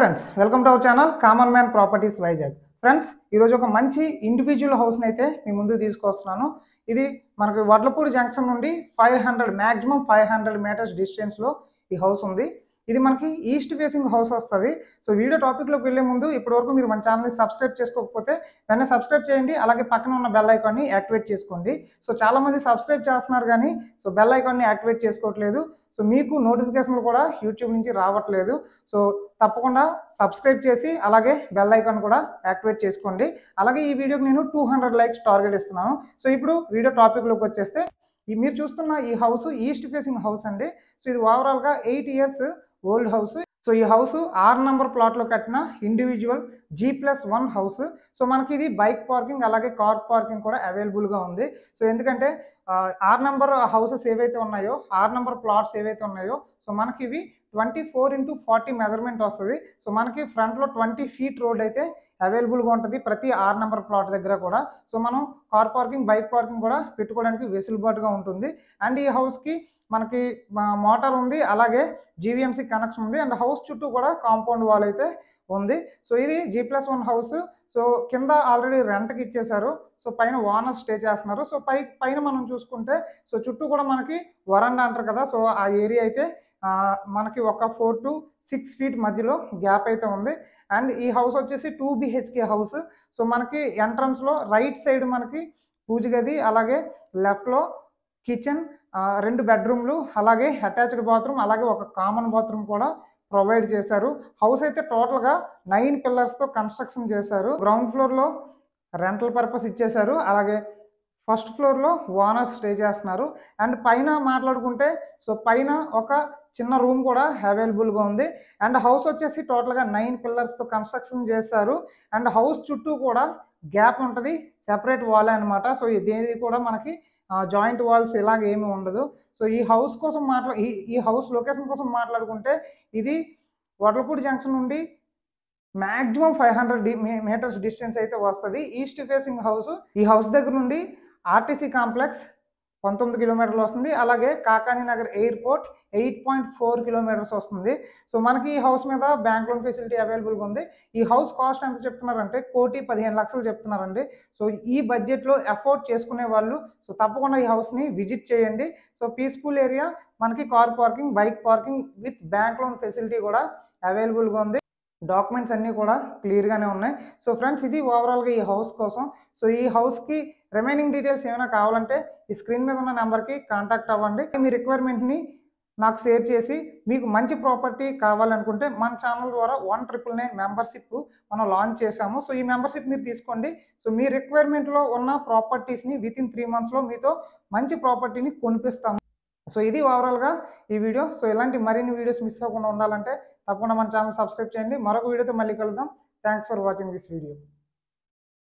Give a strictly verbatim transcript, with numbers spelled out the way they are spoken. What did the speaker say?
Friends, welcome to our channel common man properties Vizag. Friends, ఈరోజు ఒక మంచి ఇండివిజువల్ హౌస్ని అయితే మీ ముందుకు తీసుకొస్తున్నాను. ఇది మనకి వడ్లపూడి జంక్షన్ నుండి five hundred maximum five hundred meters డిస్టెన్స్లో ఈ హౌస్ ఉంది. ఇది మనకి ఈస్ట్ ఫేసింగ్ హౌస్ వస్తుంది. సో వీడియో టాపిక్లోకి వెళ్ళే ముందు ఇప్పటివరకు మీరు మన ఛానల్ని సబ్స్క్రైబ్ చేసుకోకపోతే వెంటనే సబ్స్క్రైబ్ చేయండి. అలాగే పక్కన ఉన్న బెల్ ఐకాన్ని యాక్టివేట్ చేసుకోండి. సో చాలామంది సబ్స్క్రైబ్ చేస్తున్నారు కానీ సో బెల్ ఐకాన్ని యాక్టివేట్ చేసుకోవట్లేదు. సో మీకు నోటిఫికేషన్లు కూడా యూట్యూబ్ నుంచి రావట్లేదు. సో తప్పకుండా సబ్స్క్రైబ్ చేసి అలాగే బెల్ ఐకాన్ కూడా యాక్టివేట్ చేసుకోండి. అలాగే ఈ వీడియోకి నేను టూ హండ్రెడ్ లైక్స్ టార్గెట్ ఇస్తున్నాను. సో ఇప్పుడు వీడియో టాపిక్లోకి వచ్చేస్తే, ఈ మీరు చూస్తున్న ఈ హౌస్ ఈస్ట్ ఫేసింగ్ హౌస్ అండి. సో ఇది ఓవరాల్గా eight years old house. So ఈ హౌస్ ఆరు నంబర్ ప్లాట్లో కట్టిన individual G plus one house. So మనకి ఇది బైక్ పార్కింగ్ అలాగే కార్ పార్కింగ్ కూడా అవైలబుల్గా ఉంది. సో ఎందుకంటే ఆరు నెంబర్ హౌసెస్ ఏవైతే ఉన్నాయో, ఆరు నెంబర్ ప్లాట్స్ ఏవైతే ఉన్నాయో, సో మనకి ఇవి twenty four into forty measurement వస్తుంది. సో మనకి ఫ్రంట్లో ట్వంటీ ఫీట్ రోడ్ అయితే అవైలబుల్గా ఉంటుంది ప్రతి ఆరు నెంబర్ ప్లాట్ దగ్గర కూడా. సో మనం కార్ పార్కింగ్ బైక్ పార్కింగ్ కూడా పెట్టుకోవడానికి వెసులుబాటుగా ఉంటుంది. అండ్ ఈ హౌస్కి మనకి మోటార్ ఉంది, అలాగే జీవీఎంసీ కనెక్షన్ ఉంది. అండ్ హౌస్ చుట్టూ కూడా కాంపౌండ్ వాల్ అయితే ఉంది. సో ఇది G plus one house. So కింద ఆల్రెడీ రెంట్కి ఇచ్చేశారు. సో పైన ఓనర్ స్టే చేస్తున్నారు. సో పై పైన మనం చూసుకుంటే సో చుట్టూ కూడా మనకి వరండా అంటారు కదా, సో ఆ ఏరియా అయితే మనకి ఒక ఫోర్ టు సిక్స్ ఫీట్ మధ్యలో గ్యాప్ అయితే ఉంది. అండ్ ఈ హౌస్ వచ్చేసి టూ బిహెచ్కే హౌస్. సో మనకి ఎంట్రన్స్లో రైట్ సైడ్ మనకి పూజ గది, అలాగే లెఫ్ట్లో కిచెన్, రెండు బెడ్రూమ్లు, అలాగే అటాచ్డ్ బాత్రూమ్, అలాగే ఒక కామన్ బాత్రూమ్ కూడా ప్రొవైడ్ చేశారు. హౌస్ అయితే టోటల్గా నైన్ పిల్లర్స్తో కన్స్ట్రక్షన్ చేశారు. గ్రౌండ్ ఫ్లోర్లో రెంటల్ పర్పస్ ఇచ్చేశారు, అలాగే ఫస్ట్ ఫ్లోర్లో ఓనర్ స్టే చేస్తున్నారు. అండ్ పైన మాట్లాడుకుంటే సో పైన ఒక చిన్న రూమ్ కూడా అవైలబుల్గా ఉంది. అండ్ హౌస్ వచ్చేసి టోటల్గా నైన్ పిల్లర్స్తో కన్స్ట్రక్షన్ చేశారు. అండ్ హౌస్ చుట్టూ కూడా గ్యాప్ ఉంటుంది, సెపరేట్ వాల్ అనమాట. సో దేని కూడా మనకి జాయింట్ వాల్స్ ఇలాగ ఏమీ ఉండదు. సో ఈ హౌస్ కోసం మాట్లా ఈ ఈ హౌస్ లొకేషన్ కోసం మాట్లాడుకుంటే ఇది వడ్లపూడి జంక్షన్ నుండి maximum five hundred meters distance అయితే వస్తుంది. East facing house. ఈ హౌస్ దగ్గర నుండి ఆర్టీసీ కాంప్లెక్స్ పంతొమ్మిది కిలోమీటర్లు వస్తుంది, అలాగే Kakani Nagar airport eight point four kilometers వస్తుంది. సో మనకి ఈ హౌస్ మీద బ్యాంక్ లోన్ ఫెసిలిటీ అవైలబుల్గా ఉంది. ఈ హౌస్ కాస్ట్ ఎంత చెప్తున్నారంటే కోటి పదిహేను లక్షలు చెప్తున్నారండి. సో ఈ బడ్జెట్లో అఫోర్డ్ చేసుకునే వాళ్ళు సో తప్పకుండా ఈ హౌస్ని విజిట్ చేయండి. సో పీస్ఫుల్ ఏరియా, మనకి car parking bike parking with bank loan facility కూడా అవైలబుల్గా ఉంది. డాక్యుమెంట్స్ అన్నీ కూడా క్లియర్గానే ఉన్నాయి. సో ఫ్రెండ్స్, ఇది ఓవరాల్గా ఈ హౌస్ కోసం. సో ఈ హౌస్కి రిమైనింగ్ డీటెయిల్స్ ఏమైనా కావాలంటే ఈ స్క్రీన్ మీద ఉన్న నెంబర్కి కాంటాక్ట్ అవ్వండి. మీ రిక్వైర్మెంట్ని నాకు షేర్ చేసి మీకు మంచి ప్రాపర్టీ కావాలనుకుంటే మన ఛానల్ ద్వారా వన్ ట్రిపుల్ నైన్ మెంబర్షిప్ మనం లాంచ్ చేశాము. సో ఈ మెంబర్షిప్ మీరు తీసుకోండి. సో మీ రిక్వైర్మెంట్లో ఉన్న ప్రాపర్టీస్ని విత్ ఇన్ త్రీ మంత్స్లో మీతో మంచి ప్రాపర్టీని కొనిపిస్తాము. సో ఇది ఓవరాల్గా ఈ వీడియో. సో ఇలాంటి మరిన్ని వీడియోస్ మిస్ అవ్వకుండా ఉండాలంటే తప్పకుండా మన ఛానల్ సబ్స్క్రైబ్ చేయండి. మరొక వీడియోతో మళ్ళీ కలుద్దాం. Thanks for watching this video.